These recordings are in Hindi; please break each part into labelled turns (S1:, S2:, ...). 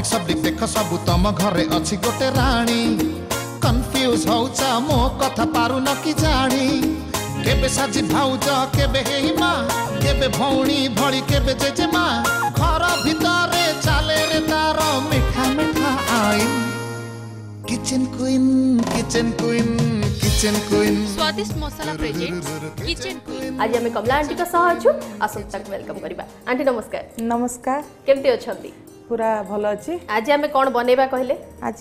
S1: सब्लिक देख सबु तम घरे अच्छी गोटे राणी कन्फ्यूज होउचा मो कथा पारु न कि जानी केबे साजी भाउज केबे हेई मा केबे भौणी भड़ी केबे जेजेमा घर भितरे चाले रे तार मिठा मिठा आई kitchen queen kitchen queen kitchen queen
S2: स्वादिष्ट मसाला प्रेजेंट्स किचन क्वीन।
S3: आज हमें कमला आंटी सह अच्छु आसंता वेलकम करबा। आंटी नमस्कार।
S4: नमस्कार।
S3: केमती अछंती?
S4: पूरा भल अछि।
S3: आज हमें कोन बनेबा कहले?
S4: आज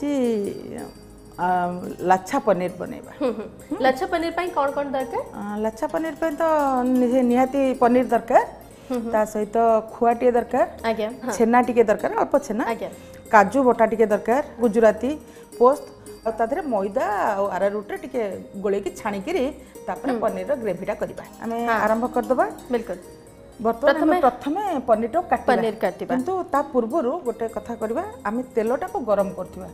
S4: लच्छा पनीर बनेबा।
S3: लच्छा पनीर पई कोन दरकार?
S4: लच्छा पनीर पे तो निहाती पनीर दरकार ता सहित खुआटी दरकार
S3: आज्ञा
S4: छेना टिके दरकार अल्प छेना
S3: आज्ञा
S4: काजू बटा टिके दरकार गुजराती पोस्त और तादरे मैदा और अरारोट टिके गोले की छाणी करी तापर पनीर रो ग्रेवीटा करबा। हमें आरंभ कर दबा।
S3: बिल्कुल।
S4: बर्तमान प्रथमे पनीर तो काटबा।
S3: पनीर काटबा
S4: किंतु ता पूर्वरु गोटे कथा करबा आमे तेलटा को गरम करथिबा।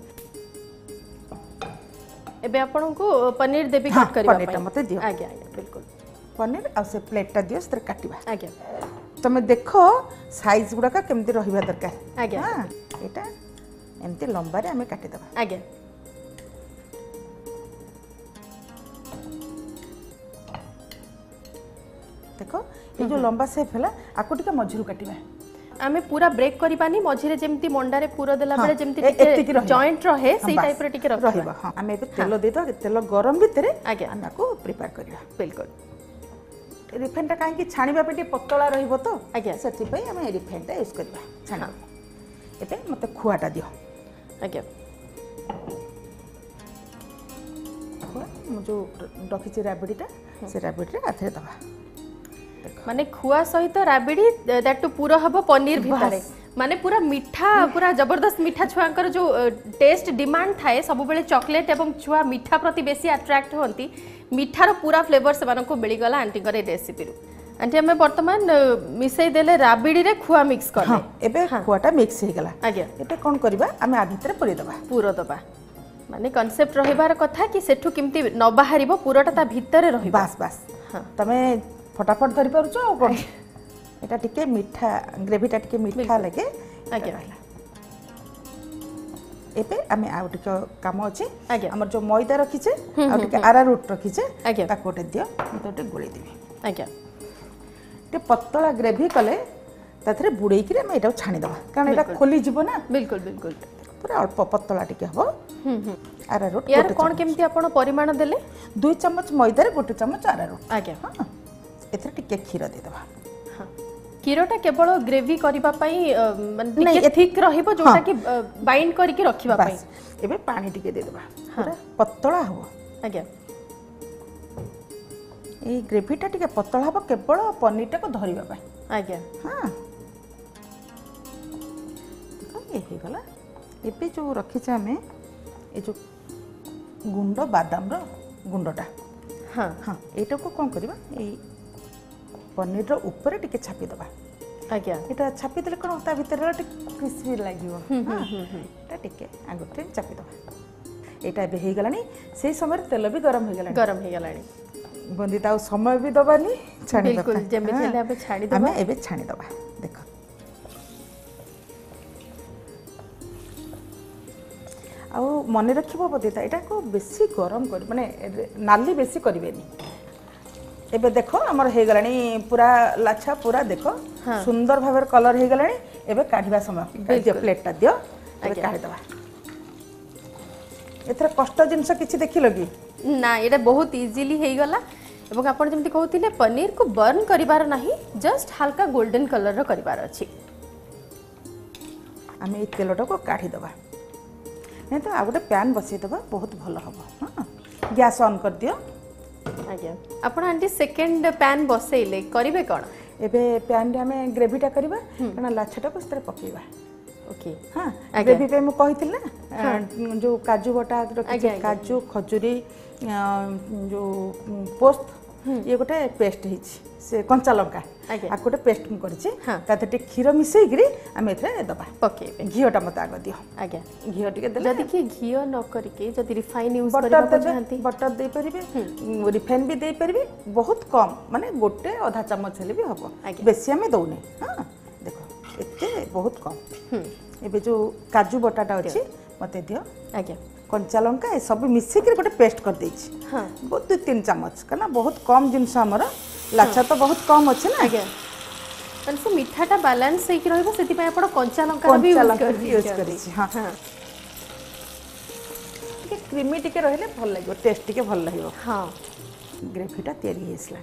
S3: एबे आपन को पनीर देबी कट करबा।
S4: पनीर मते दियो।
S3: आज्ञा आज्ञा बिल्कुल।
S4: पनीर आ से प्लेटटा दियो से काटबा।
S3: आज्ञा
S4: तमे देखो साइज गुडा का केमती रहिबा दरकार।
S3: आज्ञा
S4: हां एटा एमती लंबा रे हमें काटी दबा।
S3: आज्ञा
S4: देखो ये जो लंबा शेप हला आको टिके मझिरु काटिबा।
S3: आमे पूरा ब्रेक करिबानी मझिरे जेमती मंडारे पूरा देला बेले जेमती
S4: एतिकी
S3: टिके जॉइंट रहे सेही टाइप रे टिके
S4: रहिबा। हां आमे ए तेल दे दो तेल गरम भितरे
S3: आज्ञा
S4: आमे को प्रिपेयर करिया।
S3: बिल्कुल।
S4: रिफाइनटा काहे कि छाणीबा पेटी पतला रहिबो तो
S3: आज्ञा
S4: सेति पई हमें रिफाइनटा यूज करबा छाणा। एते मते खुआटा दियो।
S3: आज्ञा
S4: जो रखी राबिडीटा से राबिडी आथरे दबा।
S3: माने खुआ सहित राबिडी दैट टू पूरा हबो पनीर भितरे माने पूरा मीठा पूरा जबरदस्त मीठा छुआंकर जो टेस्ट डिमांड थाए सब बेले चॉकलेट एवं छुआ मीठा प्रति बेसी अट्रैक्ट होंती मीठार पूरा फ्लेवर से मानको मिली गला आंटी करे रेसिपी रु। आंटी हमें वर्तमान मिसई देले राबिडी रे खुआ मिक्स कर
S4: हां एबे खुआटा मिक्स हे गला।
S3: आज्ञा
S4: एटा कोन करबा हमें आ भितरे पुरी दबा।
S3: पूरा दबा माने कांसेप्ट रहिबार कथा कि सेठु किमती न बाहरिबो पूराटा ता भितरे रहिबा।
S4: बस बस हां तमे फटाफट धरि पारुछ आ कोन एटा टिके मीठा ग्रेवीटा टिके मीठा लगे।
S3: आज्ञा
S4: एबे हमें आ टिके काम अछि।
S3: आज्ञा
S4: हमर जो मैदा रखी छे आ टिके अरारोट रखी छे
S3: आज्ञा
S4: ता कोटे दियो मते टिके गोळी देबी।
S3: आज्ञा
S4: टे पतला ग्रेवी कले ताथरे बुड़ेई कि हम एटा छाणी दबा कारण एटा खोली जिवो ना।
S3: बिल्कुल बिल्कुल
S4: पूरा अल्प पतला टिके हबो। अरारोट
S3: यार कोन केमती आपण परिमाण देले? 2
S4: चम्मच मैदा रे 1 चम्मच अरारोट।
S3: आज्ञा
S4: हां एथरे टिके खीर दे दबा।
S3: हां खीरटा केवल ग्रेवी करिबा पई माने टिके थिक रहिबो जोटा कि बाइंड करी के रखिबा पई।
S4: एबे पानी टिके दे दबा पूरा पतला हबो।
S3: आज्ञा
S4: ए ग्रेवीटा टिके पतला हबो केवल पनीरटा को धरिबा पई।
S3: आज्ञा
S4: हां ए हे गला। एबे जो रखी छे हमें ए जो गुंड बादाम रो गुंडटा
S3: हां
S4: हां एटा को कोन करबा ए पनीर रो ऊपर टिके छापी दबा।
S3: आज्ञा
S4: एटा छापी देले कोन ता भीतर टिके क्रिस्पी लागिवो। हां एटा टिके आगुटे छापी दबा। एटा बे हे गलानी से समय तेल भी गरम हे गलानी।
S3: गरम हे गलानी
S4: बंदिता समय भी दबानी छाणी दबा।
S3: बिल्कुल जेमे हेले अब छाणी दबा।
S4: हमें एबे छाणी दबा। देखो आउ मने रखिबो बदिता एटा को बेसी गरम कर माने नाली बेसी करिवेनी। एबे देखो हमर हे गलानी पूरा लाछा पूरा देखो सुंदर भाबर कलर हे गलानी। एबे काढिबा समय दियो प्लेटटा दियो एबे काढि दबा। एथरा कष्ट जिंस किछि देखिलो कि
S3: ना एटा बहुत इजीली हे गला एवं आपण जेमति कहउतिले पनीर को बर्न करिवार नाही जस्ट हल्का गोल्डन कलर रो करिवार अछि।
S4: हमें ए तेलटा को काढि दबा नहीं तो आ गोटे पैन बसई दबा बहुत भल हबो। हां गैस ऑन कर दियो।
S3: आज्ञा आपण आंटी सेकंड पैन बसैले करिवे कोन?
S4: एबे पैन रे हमें ग्रेवीटा करबा कना लाछाटा को स्तर पकेबा।
S3: ओके
S4: हां ग्रेवी पे मु कहितिल ना जो काजू बटा रखि काजू खजूरी जो पोस्त ये गोटे पेस्ट हिची से कंचा लंका आ गोटे पेस्ट मु करछि ताते टे खीर मिसई गिरी हम एथरे दबा पके घियोटा मत आग दियो।
S3: आज्ञा
S4: घियो टिके देले
S3: जदी कि घियो न करके जदी रिफाइन यूज करबा चाहंती
S4: बटर दे परिबे रिफाइन भी दे परिबे बहुत कम माने गोटे आधा चम्मच हेले भी हबो बेसी हमें दउने। हां देखो एते बहुत कम एबे जो काजू बटाटा अछि मते दियो
S3: आज्ञा
S4: कंचा लंका ए सब मिसिक गोटे पेस्ट कर देछि
S3: हाँ
S4: बहुत 2-3 चम्मच करना बहुत कम जिनस हमर लाछा तो बहुत कम अछि ना
S3: आज्ञा तन से मिठाटा बैलेंस सही रहबो सेति पय आपण कंचा लंका भी यूज कर
S4: हां टिके क्रीमी टिके रहले भल लागो टेस्ट टिके भल लागो
S3: हां
S4: ग्रेवीटा तयारी हेसला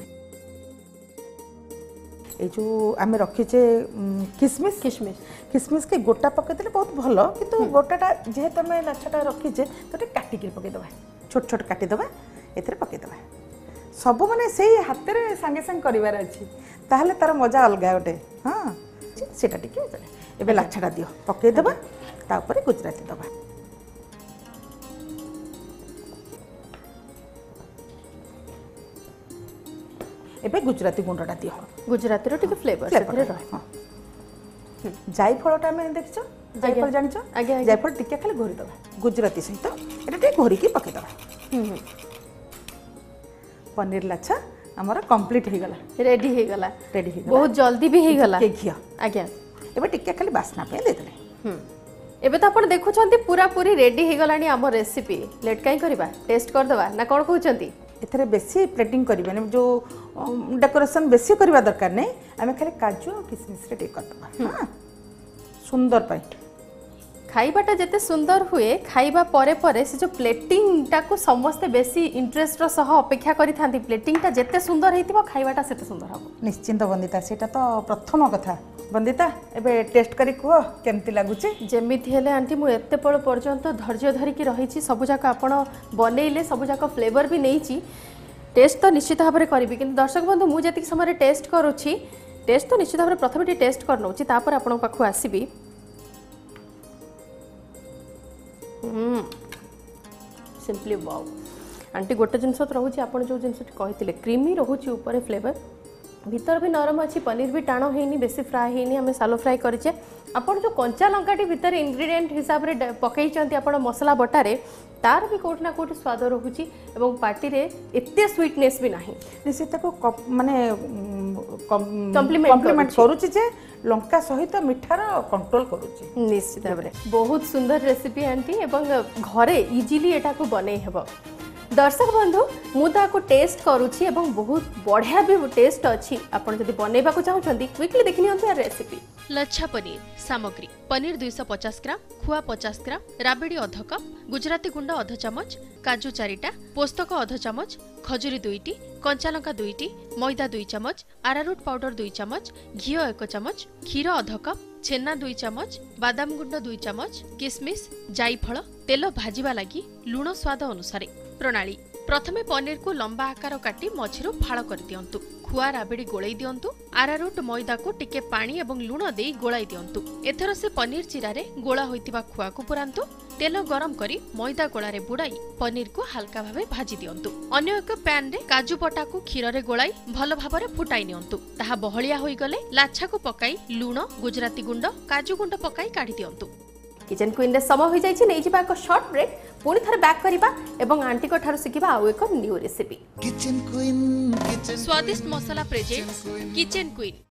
S4: ए जो आमे रखिचे किशमिश
S3: किशमिश
S4: किशमिश के गोटा पके देले बहुत भलो किंतु गोटाटा जे तमे लाछाटा रखिचे तो काटी के पके दबा छोट छोट काटी दबा एथरे पके दबा सब माने सेही हाथ रे संगे संग करिवार अछि ताहले तार मजा अलगा गोटे हां सेटा टिके एबे लाछाटा दियो पके दबा ता ऊपर गुजराती दबा एबे गुजराती गुंडटा दियो
S3: गुजराती रो टिके फ्लेवर सेतरे रह
S4: हां जायफलटा में देखिछो जायफल जानिछो
S3: आगे
S4: जायफल टिके खाली घोरी दबा गुजराती सहित एटा टिके घोरी की पके दबा पनीर लाछा हमर कंप्लीट हे गला
S3: रेडी हे गला बहुत जल्दी भी हे गला
S4: के घिया
S3: आज्ञा
S4: एबे टिके खाली बासना पे दे देले
S3: एबे तो आपण देखुछंती पूरा पूरी रेडी हे गलानी हमर रेसिपी लेट काई करबा टेस्ट कर दबा ना कोन कहउछंती
S4: एथरे बेसी प्लेटिंग करिबा जो डेकोरेशन बेसी करबा दरकार नै आमे खाली काजू और किशमिश रे टिक कर दबा हां सुंदर पाई
S3: खाइबाटा जेते सुंदर हुए खाइबा परे परे से जो प्लेटिंग टाको समस्त बेसी इंटरेस्ट रो सह अपेक्षा करि थांती प्लेटिंग टा जेते सुंदर हेतिबो खाइबाटा सेते सुंदर हबो
S4: निश्चिंत बंदिता सेटा तो प्रथम कथा बंदिता एबे टेस्ट करी को केमती लागुचे
S3: जेमिति हेले आंटी मु एते पळ पर्यंत धैर्य धरि की रहिछि सब जाक आपण बनेइले सब जाक फ्लेवर भी नेइछि टेस्ट तो निश्चित भाबरे करबी किंतु दर्शक बंधु मु जेति समय टेस्ट करूछि टेस्ट तो निश्चित भाबरे प्रथम टी टेस्ट करनोछि तापर आपण पाखु आसीबी सिंपली वाओ आंटी गोटे जिनस रोचे आप जो जिनस कहते क्रीमी रोचे ऊपर फ्लेवर भीतर भी नरम अच्छी पनीर भी टाण होनी बेसी फ्राए होनी आम सालो फ्राए करेचे आपन जो कंचा लंकाटी भीतर इंग्रेडिएंट हिसाब रे पकईचंती आपण मसला बटारे तार भी कोट ना कोट स्वाद रोची एवं पार्टी रे एते स्वीटनेस भी नाही
S4: निश्चित को माने कॉम्प्लीमेंट करूची जे लंका सहित मिठार कंट्रोल करूची
S3: निश्चित भाबरे बहुत सुंदर रेसिपी आंटी एवं घरे इजीली एटा को बनै हेबो दर्शक बंधु मुझे टेस्ट करुच्ची एवं बहुत बढ़िया भी टेस्ट अच्छी आपड़ जब बनइबा चाहते क्विकली देखि यार रेसिपी
S2: लच्छा पनीर सामग्री पनीर 250 ग्राम खुआ 50 ग्राम राबड़ी अध कप गुजराती गुंड अध चमच काजू 4टा पोस्तक अध चमच खजुरी 2टी कंचा लंका 2टी मैदा 2 चमच आरारूट पाउडर 2 चमच घी 1 चमच क्षीर अध कप छेना 2 चमच बादाम गुंड 2 चमच किशमिश जायफल तेल भाजिबा लागि लुण स्वाद अनुसार प्रणाली प्रथमे पनीर को लंबा आकार काटी मझिरु फाळ कर दियंतु खुआ राबड़ी गोलाई दियंतु आरारूट मैदा को टिके पानी एवं लुण देई गोलाई दियंतु एथर से पनीर चिरा रे गोला होइतिबा खुआ को पुरांतु तेल गरम करी मैदा गोला रे बुड़ाई पनीर को हल्का भावे भाजी दियंतु अन्य एक पैन रे काजू बटा को क्षीर रे गोलाई भल भाबरे फुटाई नियंतु ताहा बहलिया होई गले लाछा को पकाई लुण गुजराती गुंड काजू गुंड पकाई काढी दियंतु
S3: किचन क्वीन रे समय हो जाइछि नै जिबा एक शॉर्ट ब्रेक पुनी थरे बैक करबा एवं आंटी को ठारो सिखिबा आउ एक न्यू रेसिपी
S1: किचन क्वीन
S2: स्वादिष्ट मसाला प्रेजेंट्स किचन क्वीन।